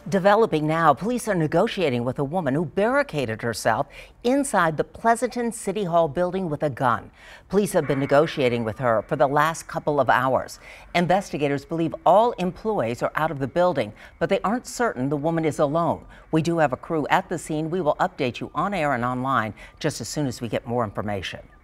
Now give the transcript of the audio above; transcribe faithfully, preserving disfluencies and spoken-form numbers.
Developing now, police are negotiating with a woman who barricaded herself inside the Pleasanton City Hall building with a gun. Police have been negotiating with her for the last couple of hours. Investigators believe all employees are out of the building, but they aren't certain the woman is alone. We do have a crew at the scene. We will update you on air and online just as soon as we get more information.